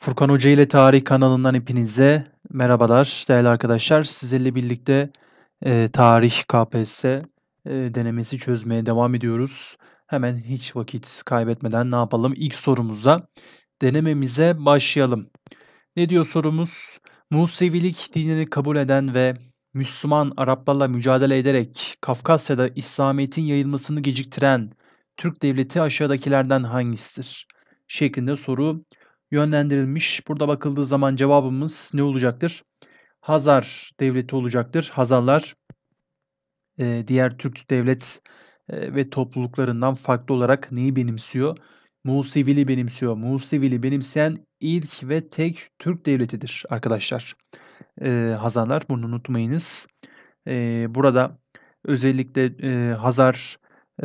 Furkan Hoca ile Tarih kanalından hepinize merhabalar değerli arkadaşlar. Sizlerle birlikte tarih KPSS denemesi çözmeye devam ediyoruz. Hemen hiç vakit kaybetmeden ne yapalım? İlk sorumuza, denememize başlayalım. Ne diyor sorumuz? Musevilik dinini kabul eden ve Müslüman Araplarla mücadele ederek Kafkasya'da İslamiyet'in yayılmasını geciktiren Türk devleti aşağıdakilerden hangisidir? Şeklinde soru yönlendirilmiş. Burada bakıldığı zaman cevabımız ne olacaktır? Hazar devleti olacaktır. Hazarlar diğer Türk devlet ve topluluklarından farklı olarak neyi benimsiyor? Musevili benimsiyor. Musevili benimseyen ilk ve tek Türk devletidir arkadaşlar. Hazarlar, bunu unutmayınız. Burada özellikle Hazar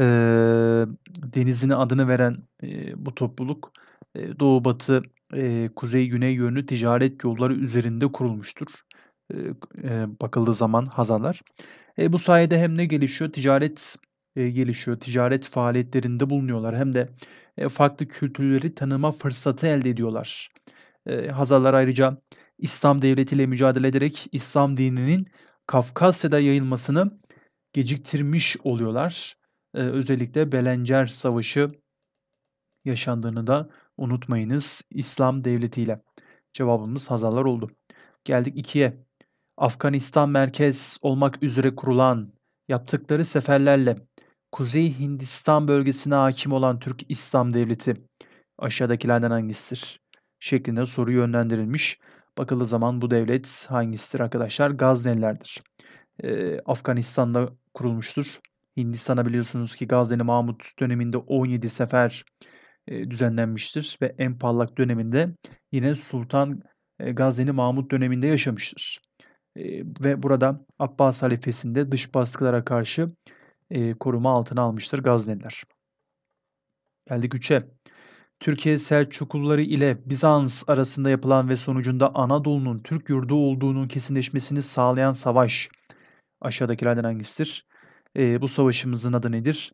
denizine adını veren bu topluluk doğu batı kuzey güney yönlü ticaret yolları üzerinde kurulmuştur. Bakıldığı zaman Hazarlar. Bu sayede hem ne gelişiyor? Ticaret gelişiyor. Ticaret faaliyetlerinde bulunuyorlar. Hem de farklı kültürleri tanıma fırsatı elde ediyorlar. Hazarlar ayrıca İslam devletiyle mücadele ederek İslam dininin Kafkasya'da yayılmasını geciktirmiş oluyorlar. Özellikle Belencer Savaşı yaşandığını da unutmayınız İslam devletiyle. Cevabımız Hazarlar oldu. Geldik 2'ye. Afganistan merkez olmak üzere kurulan, yaptıkları seferlerle Kuzey Hindistan bölgesine hakim olan Türk İslam Devleti aşağıdakilerden hangisidir? Şeklinde soru yönlendirilmiş. Bakıldığı zaman bu devlet hangisidir arkadaşlar? Gaznelilerdir. Afganistan'da kurulmuştur. Hindistan'a biliyorsunuz ki Gazneli Mahmut döneminde 17 sefer düzenlenmiştir ve en parlak döneminde yine Sultan Gazneli Mahmut döneminde yaşamıştır. Ve burada Abbas halifesinde dış baskılara karşı koruma altına almıştır Gazneliler. Geldik 3'e. Türkiye Selçukluları ile Bizans arasında yapılan ve sonucunda Anadolu'nun Türk yurdu olduğunun kesinleşmesini sağlayan savaş aşağıdakilerden hangisidir? Bu savaşımızın adı nedir?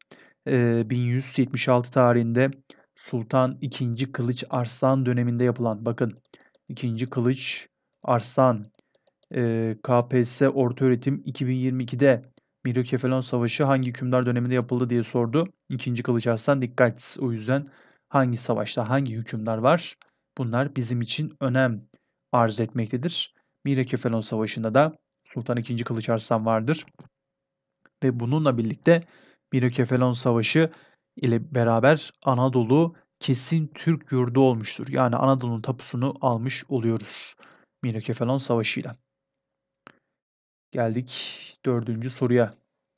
1176 tarihinde Sultan II. Kılıç Arslan döneminde yapılan, bakın, II. Kılıç Arslan KPSS Ortaöğretim 2022'de Miryokefalon Savaşı hangi hükümdar döneminde yapıldı diye sordu. İkinci Kılıç Arslan dikkat. O yüzden hangi savaşta hangi hükümdar var? Bunlar bizim için önem arz etmektedir. Miryokefalon Savaşı'nda da Sultan II. Kılıç Arslan vardır. Ve bununla birlikte Miryokefalon Savaşı ile beraber Anadolu kesin Türk yurdu olmuştur. Yani Anadolu'nun tapusunu almış oluyoruz Miryokefalon Savaşı'yla. Geldik dördüncü soruya.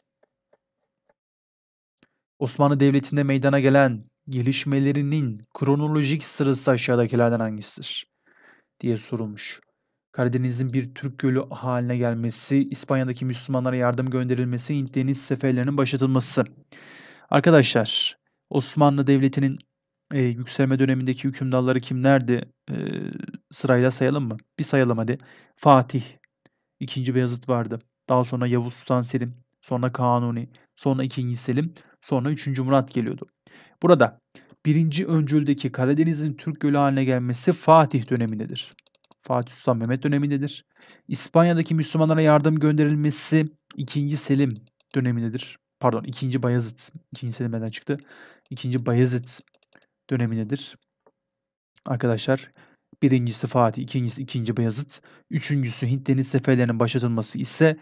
Osmanlı Devleti'nde meydana gelen gelişmelerinin kronolojik sırası aşağıdakilerden hangisidir? Diye sorulmuş. Karadeniz'in bir Türk gölü haline gelmesi, İspanya'daki Müslümanlara yardım gönderilmesi, Hint deniz seferlerinin başlatılması. Arkadaşlar, Osmanlı Devleti'nin yükselme dönemindeki hükümdarları kimlerdi? Sırayla sayalım mı? Bir sayalım hadi. Fatih, II. Beyazıt vardı. Daha sonra Yavuz Sultan Selim, sonra Kanuni, sonra II. Selim, sonra III. Murat geliyordu. Burada birinci öncüldeki Karadeniz'in Türk gölü haline gelmesi Fatih dönemindedir. Fatih Sultan Mehmet dönemindedir. İspanya'daki Müslümanlara yardım gönderilmesi II. Selim dönemindedir. Pardon, II. Bayezid. II. Selim neden çıktı? II. Bayezid dönemindedir. Arkadaşlar, birincisi Fatih, ikincisi II. Bayezid, üçüncüsü Hint deniz seferlerinin başlatılması ise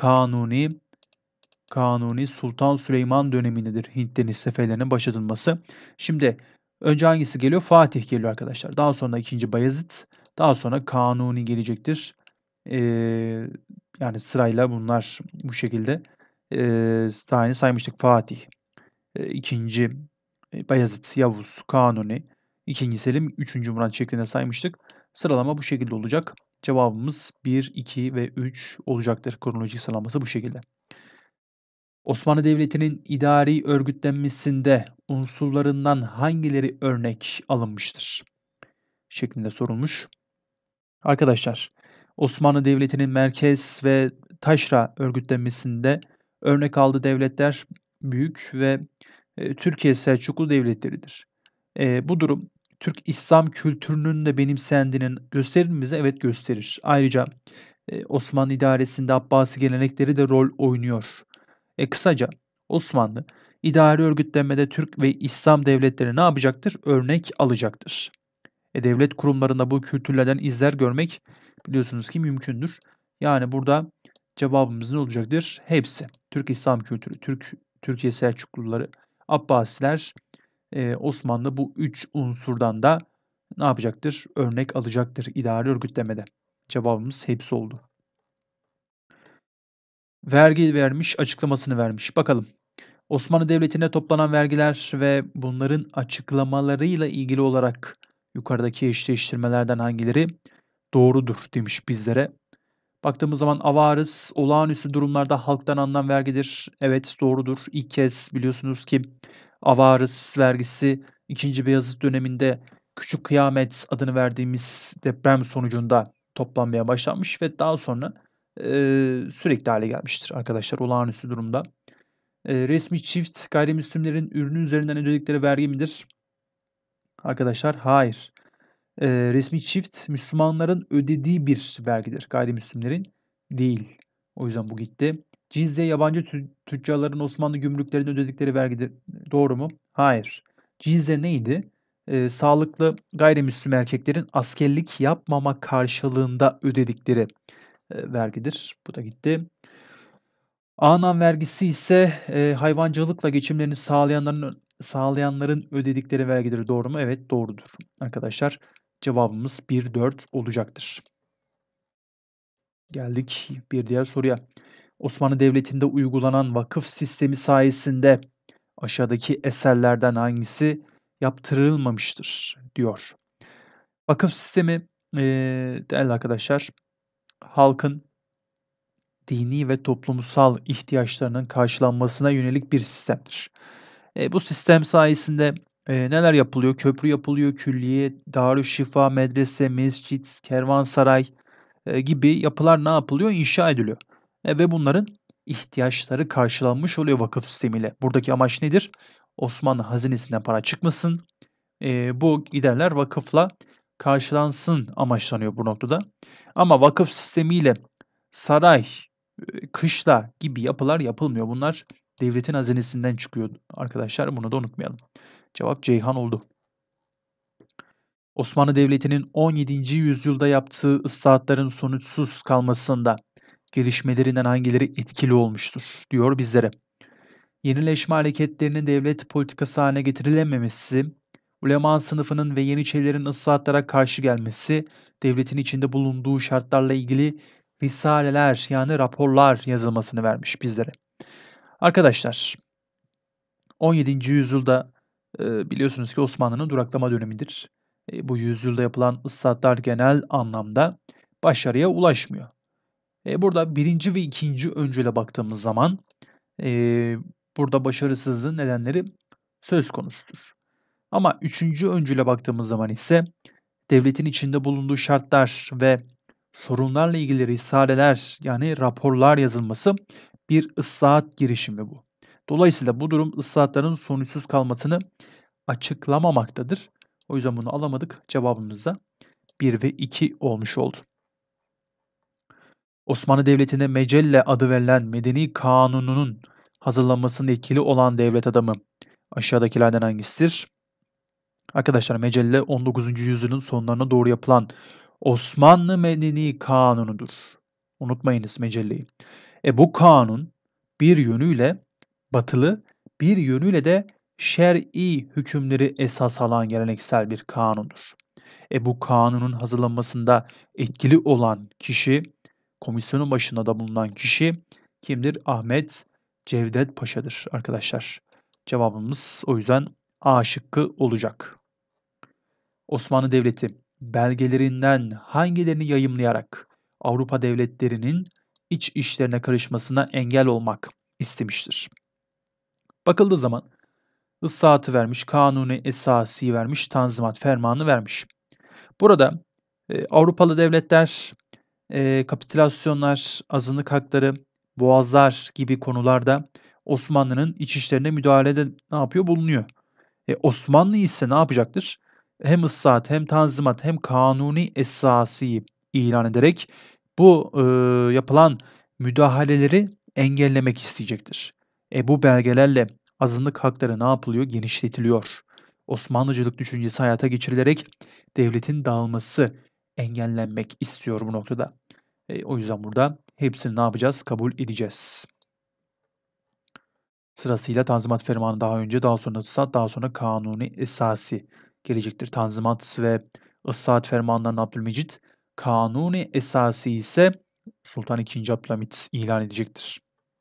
Kanuni Sultan Süleyman dönemindedir Hint deniz seferlerinin başlatılması. Şimdi önce hangisi geliyor? Fatih geliyor arkadaşlar. Daha sonra II. Bayezid, daha sonra Kanuni gelecektir. Yani sırayla bunlar bu şekilde daha saymıştık. Fatih, II. Bayezid, Yavuz, Kanuni, II. Selim, III. Murat şeklinde saymıştık. Sıralama bu şekilde olacak. Cevabımız 1, 2 ve 3 olacaktır. Kronolojik sıralaması bu şekilde. Osmanlı Devleti'nin idari örgütlenmesinde unsurlarından hangileri örnek alınmıştır? Şeklinde sorulmuş. Arkadaşlar, Osmanlı Devleti'nin merkez ve taşra örgütlenmesinde örnek aldığı devletler büyük ve Türkiye Selçuklu devletleridir. Bu durum Türk İslam kültürünün de benimsendiğini gösterir mi bize? Evet, gösterir. Ayrıca, Osmanlı idaresinde Abbasi gelenekleri de rol oynuyor. Kısaca Osmanlı idari örgütlenmede Türk ve İslam devletleri ne yapacaktır? Örnek alacaktır. Devlet kurumlarında bu kültürlerden izler görmek biliyorsunuz ki mümkündür. Yani burada cevabımız ne olacaktır? Hepsi. Türk İslam kültürü, Türkiye Selçukluları, Abbasiler, Osmanlı bu 3 unsurdan da ne yapacaktır? Örnek alacaktır idari örgütlemede. Cevabımız hepsi oldu. Vergi vermiş, açıklamasını vermiş. Bakalım. Osmanlı Devleti'ne toplanan vergiler ve bunların açıklamalarıyla ilgili olarak yukarıdaki eşleştirmelerden hangileri doğrudur demiş bizlere. Baktığımız zaman avarız, olağanüstü durumlarda halktan alınan vergidir. Evet, doğrudur. İlk kez biliyorsunuz ki avarız vergisi 2. Beyazıt döneminde Küçük Kıyamet adını verdiğimiz deprem sonucunda toplanmaya başlanmış ve daha sonra sürekli hale gelmiştir arkadaşlar olağanüstü durumda. Resmi çift gayrimüslimlerin ürünü üzerinden ödedikleri vergi midir? Arkadaşlar hayır. Resmi çift Müslümanların ödediği bir vergidir. Gayrimüslimlerin değil. O yüzden bu gitti. Cizye yabancı tüccarların Osmanlı gümrüklerine ödedikleri vergidir. Doğru mu? Hayır. Cizye neydi? Sağlıklı gayrimüslim erkeklerin askerlik yapmama karşılığında ödedikleri vergidir. Bu da gitti. Anan vergisi ise, hayvancılıkla geçimlerini sağlayanların ödedikleri vergidir. Doğru mu? Evet, doğrudur. Arkadaşlar, cevabımız 1-4 olacaktır. Geldik bir diğer soruya. Osmanlı Devleti'nde uygulanan vakıf sistemi sayesinde aşağıdaki eserlerden hangisi yaptırılmamıştır diyor. Vakıf sistemi, değerli arkadaşlar, halkın dini ve toplumsal ihtiyaçlarının karşılanmasına yönelik bir sistemdir. Bu sistem sayesinde, neler yapılıyor? Köprü yapılıyor, külliye, darüşşifa, medrese, mescit, kervansaray, gibi yapılar ne yapılıyor? İnşa ediliyor. Ve bunların ihtiyaçları karşılanmış oluyor vakıf sistemiyle. Buradaki amaç nedir? Osmanlı hazinesinden para çıkmasın, bu giderler vakıfla karşılansın amaçlanıyor bu noktada. Ama vakıf sistemiyle saray, kışla gibi yapılar yapılmıyor. Bunlar devletin hazinesinden çıkıyor arkadaşlar. Bunu da unutmayalım. Cevap Ceyhan oldu. Osmanlı Devleti'nin 17. yüzyılda yaptığı ıslahatların sonuçsuz kalmasında gelişmelerinden hangileri etkili olmuştur diyor bizlere. Yenileşme hareketlerinin devlet politikası haline getirilememesi, ulema sınıfının ve Yeniçerilerin ıslahatlara karşı gelmesi, devletin içinde bulunduğu şartlarla ilgili risaleler yani raporlar yazılmasını vermiş bizlere. Arkadaşlar, 17. yüzyılda biliyorsunuz ki Osmanlı'nın duraklama dönemidir. Bu yüzyılda yapılan ıslahatlar genel anlamda başarıya ulaşmıyor. Burada birinci ve ikinci öncüle baktığımız zaman burada başarısızlığın nedenleri söz konusudur. Ama üçüncü öncüle baktığımız zaman ise devletin içinde bulunduğu şartlar ve sorunlarla ilgili risaleler yani raporlar yazılması bir ıslahat girişimi bu. Dolayısıyla bu durum ıslahatların sonuçsuz kalmasını açıklamamaktadır. O yüzden bunu alamadık. Cevabımız da 1 ve 2 olmuş oldu. Osmanlı Devleti'ne Mecelle adı verilen Medeni Kanunu'nun hazırlanmasında etkili olan devlet adamı aşağıdakilerden hangisidir? Arkadaşlar Mecelle 19. yüzyılın sonlarına doğru yapılan Osmanlı Medeni Kanunu'dur. Unutmayınız Mecelle'yi. Bu kanun bir yönüyle batılı, bir yönüyle de şer'i hükümleri esas alan geleneksel bir kanundur. Bu kanunun hazırlanmasında etkili olan kişi, komisyonun başında da bulunan kişi kimdir? Ahmet Cevdet Paşa'dır arkadaşlar. Cevabımız o yüzden A şıkkı olacak. Osmanlı Devleti belgelerinden hangilerini yayımlayarak Avrupa devletlerinin iç işlerine karışmasına engel olmak istemiştir? Bakıldığı zaman ıslahatı vermiş, kanuni esası vermiş, tanzimat fermanı vermiş. Burada Avrupalı devletler kapitülasyonlar, azınlık hakları, boğazlar gibi konularda Osmanlı'nın iç işlerine müdahalede ne yapıyor? Bulunuyor. Osmanlı ise ne yapacaktır? hem ıslahat hem tanzimat hem kanuni esası ilan ederek bu, yapılan müdahaleleri engellemek isteyecektir. Bu belgelerle azınlık hakları ne yapılıyor? Genişletiliyor. Osmanlıcılık düşüncesi hayata geçirilerek devletin dağılması engellenmek istiyor bu noktada. O yüzden burada hepsini ne yapacağız? Kabul edeceğiz. Sırasıyla Tanzimat Fermanı daha önce, daha sonra Islah, daha sonra Kanuni Esası gelecektir. Tanzimat ve Islahat Fermanlarını Abdülmecit, Kanuni Esası ise Sultan II. Abdülhamit ilan edecektir.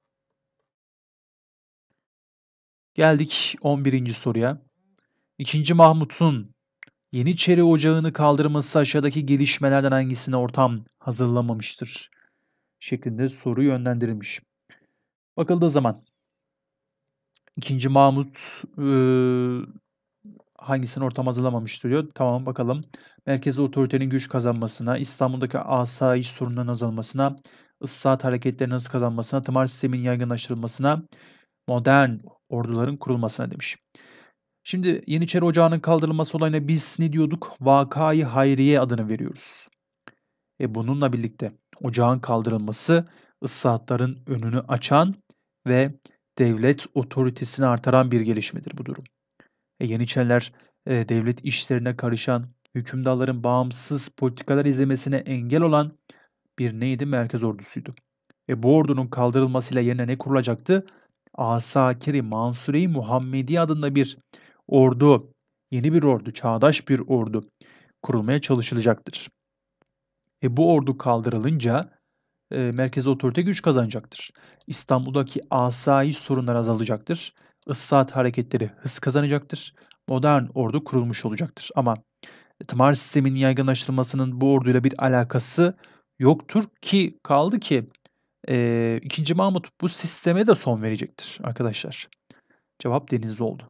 Geldik 11. soruya. II. Mahmut'un Yeniçeri Ocağı'nı kaldırması aşağıdaki gelişmelerden hangisine ortam hazırlamamıştır? Şeklinde soru yönlendirilmiş. Bakıldığı zaman II. Mahmut hangisini ortam hazırlamamış diyor. Tamam bakalım. Merkezi otoritenin güç kazanmasına, İstanbul'daki asayiş sorunlarının azalmasına, ıslahat hareketlerinin hız kazanmasına, tımar sisteminin yaygınlaştırılmasına, modern orduların kurulmasına demiş. Şimdi Yeniçeri Ocağı'nın kaldırılması olayına biz ne diyorduk? Vakayı Hayriye adını veriyoruz. Bununla birlikte ocağın kaldırılması ıslahatların önünü açan ve devlet otoritesini artıran bir gelişmedir bu durum. Yeniçeriler, devlet işlerine karışan, hükümdarların bağımsız politikalar izlemesine engel olan bir neydi? Merkez ordusuydu. Bu ordunun kaldırılmasıyla yerine ne kurulacaktı? Asakiri Mansure-i Muhammediye adında bir ordu, yeni bir ordu, çağdaş bir ordu kurulmaya çalışılacaktır. Bu ordu kaldırılınca merkezi otorite güç kazanacaktır. İstanbul'daki asayiş sorunları azalacaktır. Islahat hareketleri hız kazanacaktır. Modern ordu kurulmuş olacaktır. Ama tımar sisteminin yaygınlaştırılmasının bu orduyla bir alakası yoktur ki kaldı ki 2. Mahmut bu sisteme de son verecektir arkadaşlar. Cevap Denizli oldu.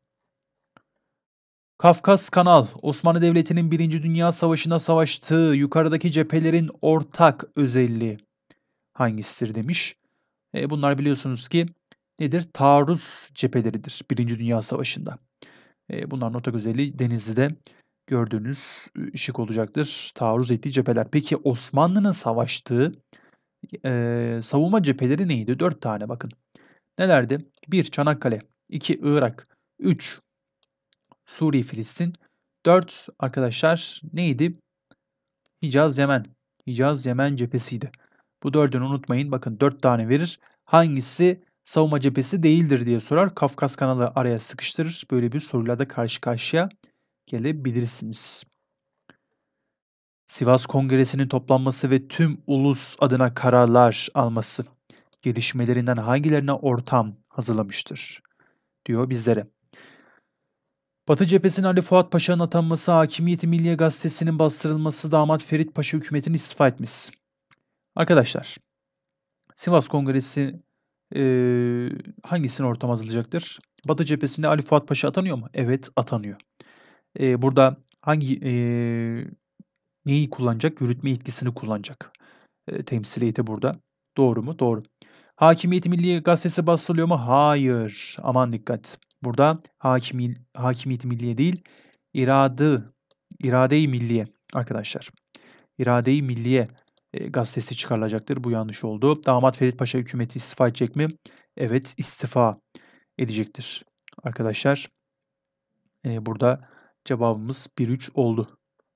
Kafkas Kanal, Osmanlı Devleti'nin 1. Dünya Savaşı'nda savaştığı yukarıdaki cephelerin ortak özelliği hangisidir demiş. Bunlar biliyorsunuz ki nedir? Taarruz cepheleridir 1. Dünya Savaşı'nda. Bunların ortak özelliği Denizli'de gördüğünüz ışık olacaktır. Taarruz ettiği cepheler. Peki Osmanlı'nın savaştığı savunma cepheleri neydi? 4 tane bakın. Nelerdi? 1. Çanakkale, 2. Irak, 3. Suriye, Filistin, 4 arkadaşlar neydi? Hicaz, Yemen. Hicaz, Yemen cephesiydi. Bu dördünü unutmayın. Bakın 4 tane verir. Hangisi savunma cephesi değildir diye sorar. Kafkas kanalı araya sıkıştırır. Böyle bir soruyla da karşı karşıya gelebilirsiniz. Sivas Kongresi'nin toplanması ve tüm ulus adına kararlar alması gelişmelerinden hangilerine ortam hazırlamıştır diyor bizlere. Batı cephesine Ali Fuat Paşa'nın atanması, Hakimiyeti Milliye Gazetesi'nin bastırılması, Damat Ferit Paşa hükümetinin istifa etmesi. Arkadaşlar, Sivas Kongresi hangisine ortam hazırlayacaktır? Batı cephesinde Ali Fuat Paşa atanıyor mu? Evet, atanıyor. Burada hangi neyi kullanacak? Yürütme yetkisini kullanacak. Temsiliyeti burada. Doğru mu? Doğru. Hakimiyeti Milliye Gazetesi bastırılıyor mu? Hayır. Aman dikkat. Burada Hakimiyeti Milliye değil, irade-i Milliye arkadaşlar. İrade-i Milliye gazetesi çıkarılacaktır. Bu yanlış oldu. Damat Ferit Paşa hükümeti istifa edecek mi? Evet, istifa edecektir. Arkadaşlar burada cevabımız 1-3 oldu.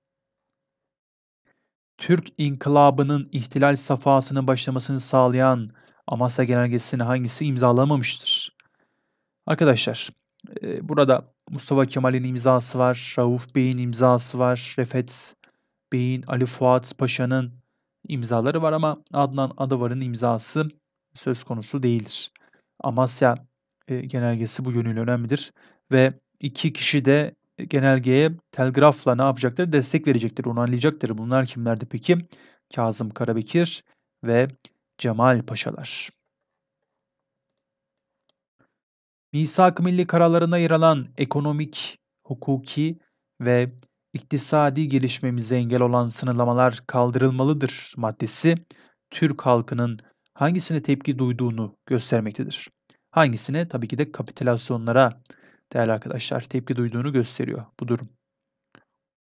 Türk İnkılabı'nın ihtilal safhasının başlamasını sağlayan Amasya Genelgesi'ni hangisi imzalamamıştır? Arkadaşlar, burada Mustafa Kemal'in imzası var, Rauf Bey'in imzası var, Refet Bey'in, Ali Fuat Paşa'nın imzaları var ama Adnan Adıvar'ın imzası söz konusu değildir. Amasya Genelgesi bu yönüyle önemlidir ve 2 kişi de genelgeye telgrafla ne yapacaktır? Destek verecektir, onaylayacaktır. Bunlar kimlerdi peki? Kazım Karabekir ve Cemal Paşalar. Misak-ı Milli kararlarında yer alan ekonomik, hukuki ve iktisadi gelişmemize engel olan sınırlamalar kaldırılmalıdır maddesi Türk halkının hangisine tepki duyduğunu göstermektedir. Hangisine? Tabii ki de kapitülasyonlara değerli arkadaşlar tepki duyduğunu gösteriyor bu durum.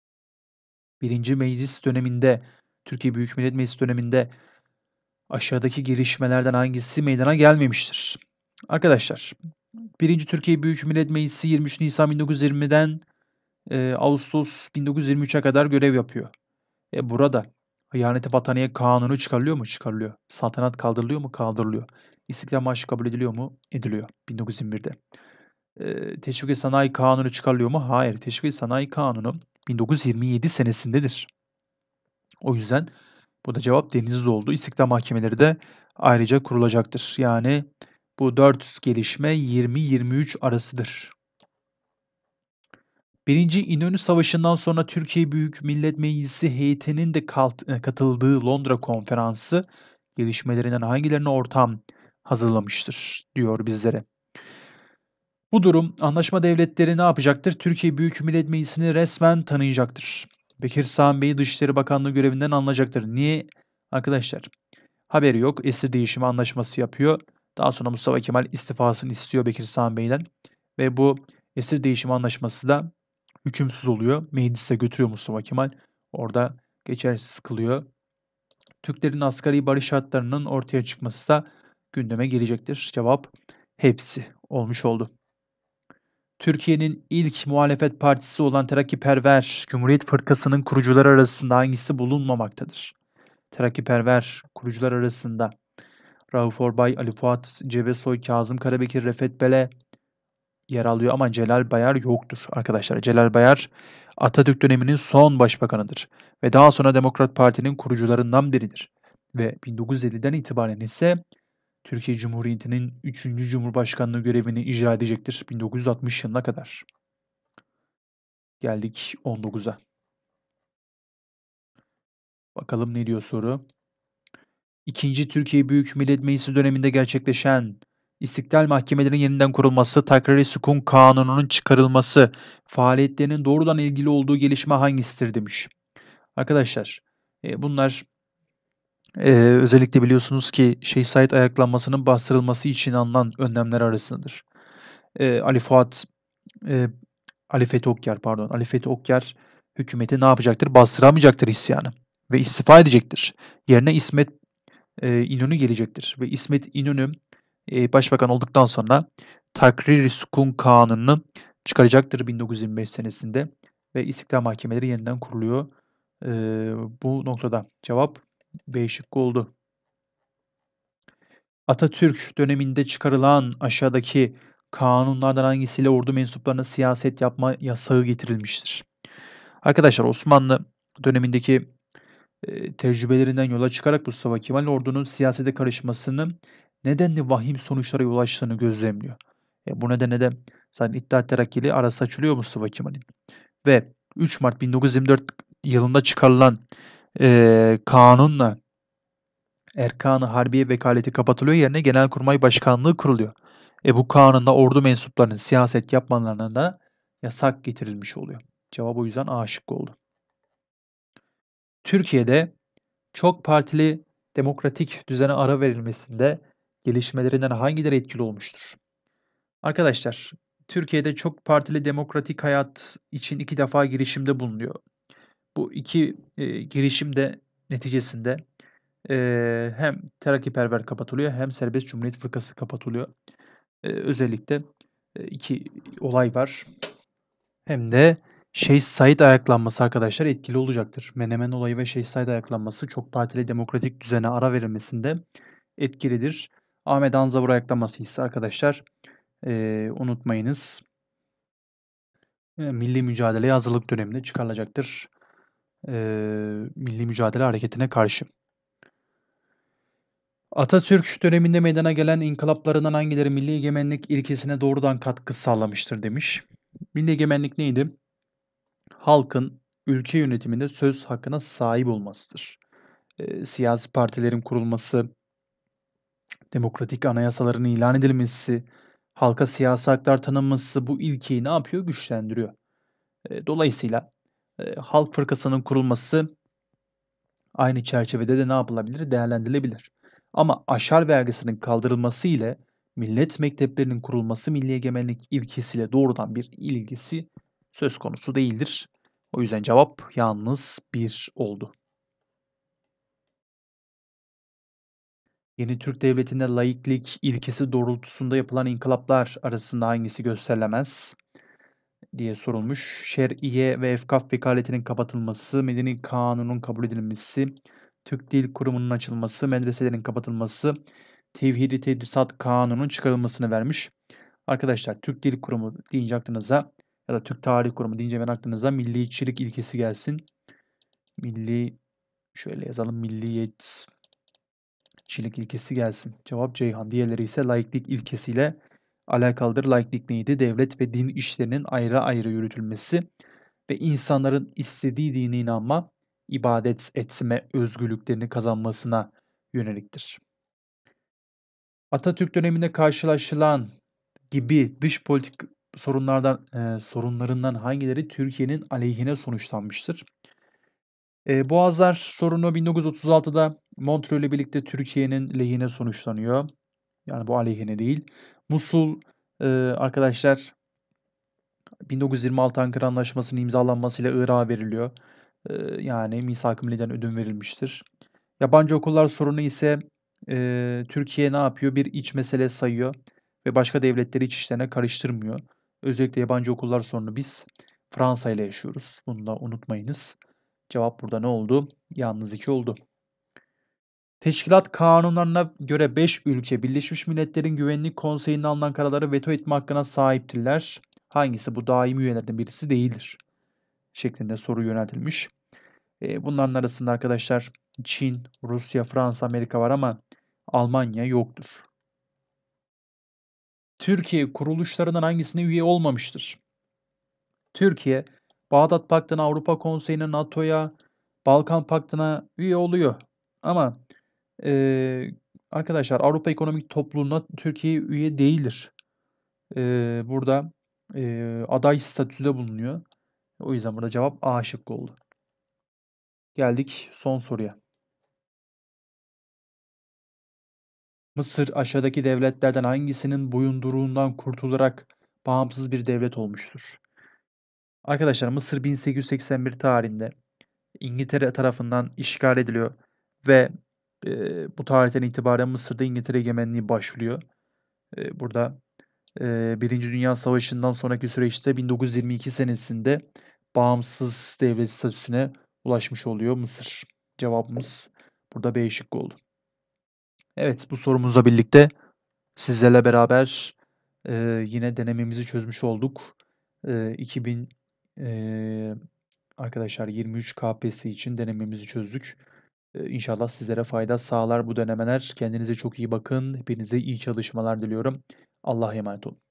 1. Meclis döneminde, Türkiye Büyük Millet Meclisi döneminde aşağıdaki gelişmelerden hangisi meydana gelmemiştir? Arkadaşlar, 1. Türkiye Büyük Millet Meclisi 23 Nisan 1920'den Ağustos 1923'e kadar görev yapıyor. Burada hıyaneti vataniye kanunu çıkarılıyor mu? Çıkarılıyor. Saltanat kaldırılıyor mu? Kaldırılıyor. İstiklal Marşı kabul ediliyor mu? Ediliyor 1921'de. Teşvik-i Sanayi Kanunu çıkarılıyor mu? Hayır. Teşvik-i Sanayi Kanunu 1927 senesindedir. O yüzden burada cevap Denizli oldu. İstiklal mahkemeleri de ayrıca kurulacaktır. Yani bu 4 gelişme 20-23 arasıdır. 1. İnönü Savaşı'ndan sonra Türkiye Büyük Millet Meclisi heyetinin de katıldığı Londra Konferansı gelişmelerinden hangilerine ortam hazırlamıştır diyor bizlere. Bu durum anlaşma devletleri ne yapacaktır? Türkiye Büyük Millet Meclisi'ni resmen tanıyacaktır. Bekir Sami Bey Dışişleri Bakanlığı görevinden alınacaktır. Niye? Arkadaşlar haberi yok. Esir değişimi anlaşması yapıyor. Daha sonra Mustafa Kemal istifasını istiyor Bekir Sami Bey'den. Ve bu esir değişimi anlaşması da hükümsüz oluyor. Meclise götürüyor Mustafa Kemal. Orada geçersiz kılıyor. Türklerin asgari barış şartlarının ortaya çıkması da gündeme gelecektir. Cevap hepsi olmuş oldu. Türkiye'nin ilk muhalefet partisi olan Terakkiperver Cumhuriyet Fırkası'nın kurucuları arasında hangisi bulunmamaktadır? Terakkiperver kurucular arasında Rauf Orbay, Ali Fuat Cebesoy, Kazım Karabekir, Refet Bele yer alıyor ama Celal Bayar yoktur arkadaşlar. Celal Bayar Atatürk döneminin son başbakanıdır ve daha sonra Demokrat Parti'nin kurucularından biridir. Ve 1950'den itibaren ise Türkiye Cumhuriyeti'nin 3. Cumhurbaşkanlığı görevini icra edecektir 1960 yılına kadar. Geldik 19'a. Bakalım ne diyor soru. 2. Türkiye Büyük Millet Meclisi döneminde gerçekleşen İstiklal mahkemelerinin yeniden kurulması, Takrari Sukun Kanunu'nun çıkarılması faaliyetlerinin doğrudan ilgili olduğu gelişme hangisidir demiş. Arkadaşlar bunlar özellikle biliyorsunuz ki Şeyh Said ayaklanmasının bastırılması için alınan önlemler arasındadır. Ali Fuat, e, Ali Fethi Okyar pardon, Ali Fethi Okyar hükümeti ne yapacaktır? Bastıramayacaktır isyanı ve istifa edecektir. Yerine İsmet İnönü gelecektir ve İsmet İnönü başbakan olduktan sonra Takrir-i Sukun Kanunu'nu çıkaracaktır 1925 senesinde ve İstiklal Mahkemeleri yeniden kuruluyor. Bu noktada cevap B şıkkı oldu. Atatürk döneminde çıkarılan aşağıdaki kanunlardan hangisiyle ordu mensuplarına siyaset yapma yasağı getirilmiştir? Arkadaşlar Osmanlı dönemindeki tecrübelerinden yola çıkarak Mustafa Kemal ordunun siyasete karışmasının nedenli vahim sonuçlara yol açtığını gözlemliyor. Bu nedenle de zaten İttihat Terakki ile arası açılıyor Mustafa Kemal'in. Ve 3 Mart 1924 yılında çıkarılan kanunla Erkan-ı Harbiye Vekaleti kapatılıyor, yerine Genelkurmay Başkanlığı kuruluyor. Bu kanunda ordu mensuplarının siyaset yapmalarına da yasak getirilmiş oluyor. Cevap o yüzden A şıkkı oldu. Türkiye'de çok partili demokratik düzene ara verilmesinde gelişmelerinden hangileri etkili olmuştur? Arkadaşlar, Türkiye'de çok partili demokratik hayat için 2 defa girişimde bulunuyor. Bu 2 girişim de neticesinde hem Terakkiperver kapatılıyor hem Serbest Cumhuriyet Fırkası kapatılıyor. Özellikle 2 olay var. Hem de Şeyh Said ayaklanması arkadaşlar etkili olacaktır. Menemen olayı ve Şeyh Said ayaklanması çok partili demokratik düzene ara verilmesinde etkilidir. Ahmet Anzavur ayaklanması ise arkadaşlar unutmayınız milli mücadeleye hazırlık döneminde çıkarılacaktır. Milli mücadele hareketine karşı. Atatürk döneminde meydana gelen inkılaplarından hangileri milli egemenlik ilkesine doğrudan katkı sağlamıştır demiş. Milli egemenlik neydi? Halkın ülke yönetiminde söz hakkına sahip olmasıdır. Siyasi partilerin kurulması, demokratik anayasaların ilan edilmesi, halka siyasi haklar tanınması bu ilkeyi ne yapıyor? Güçlendiriyor. Dolayısıyla Halk Fırkası'nın kurulması aynı çerçevede de ne yapılabilir? Değerlendirilebilir. Ama aşar vergisinin kaldırılması ile millet mekteplerinin kurulması milli egemenlik ilkesiyle doğrudan bir ilgisi söz konusu değildir. O yüzden cevap yalnız bir oldu. Yeni Türk Devleti'nde laiklik ilkesi doğrultusunda yapılan inkılaplar arasında hangisi gösterilemez diye sorulmuş. Şer'iye ve Efkaf vekaletinin kapatılması, Medeni Kanun'un kabul edilmesi, Türk Dil Kurumu'nun açılması, medreselerin kapatılması, Tevhid-i Tedrisat Kanunu'nun çıkarılmasını vermiş. Arkadaşlar Türk Dil Kurumu deyince aklınıza ya da Türk Tarih Kurumu deyince hemen aklınıza milliyetçilik ilkesi gelsin. Milli şöyle yazalım milliyetçilik ilkesi gelsin. Cevap Ceyhan. Diğerleri ise laiklik ilkesiyle alakalıdır. Laiklik neydi? Devlet ve din işlerinin ayrı ayrı yürütülmesi ve insanların istediği dine inanma, ibadet etme özgürlüklerini kazanmasına yöneliktir. Atatürk döneminde karşılaşılan gibi dış politik sorunlarından hangileri Türkiye'nin aleyhine sonuçlanmıştır? Boğazlar sorunu 1936'da Montreux ile birlikte Türkiye'nin lehine sonuçlanıyor. Yani bu aleyhine değil. Musul, arkadaşlar 1926 Ankara Anlaşması'nın imzalanmasıyla Irak'a veriliyor. Yani Misak-ı Milli'den ödün verilmiştir. Yabancı okullar sorunu ise, Türkiye ne yapıyor? Bir iç mesele sayıyor ve başka devletleri iç işlerine karıştırmıyor. Özellikle yabancı okullar sorunu biz Fransa ile yaşıyoruz. Bunu da unutmayınız. Cevap burada ne oldu? Yalnız 2 oldu. Teşkilat kanunlarına göre 5 ülke Birleşmiş Milletler'in Güvenlik Konseyi'nde alınan kararları veto etme hakkına sahiptirler. Hangisi bu daimi üyelerden birisi değildir? Şeklinde soru yöneltilmiş. Bunların arasında arkadaşlar Çin, Rusya, Fransa, Amerika var ama Almanya yoktur. Türkiye kuruluşlarından hangisine üye olmamıştır? Türkiye, Bağdat Paktı'na, Avrupa Konseyi'ne, NATO'ya, Balkan Paktı'na üye oluyor. Ama arkadaşlar Avrupa Ekonomik Topluluğu'na Türkiye üye değildir. Burada aday statüde bulunuyor. O yüzden burada cevap A şıkkı oldu. Geldik son soruya. Mısır aşağıdaki devletlerden hangisinin boyunduruğundan kurtularak bağımsız bir devlet olmuştur? Arkadaşlar Mısır 1881 tarihinde İngiltere tarafından işgal ediliyor ve bu tarihten itibaren Mısır'da İngiltere egemenliği başlıyor. Burada 1. Dünya Savaşı'ndan sonraki süreçte 1922 senesinde bağımsız devlet statüsüne ulaşmış oluyor Mısır. Cevabımız burada B şıkkı oldu. Evet, bu sorumuzla birlikte sizlerle beraber, yine denememizi çözmüş olduk. 2000, arkadaşlar 23 KPSS için denememizi çözdük. İnşallah sizlere fayda sağlar bu denemeler. Kendinize çok iyi bakın. Hepinize iyi çalışmalar diliyorum. Allah'a emanet olun.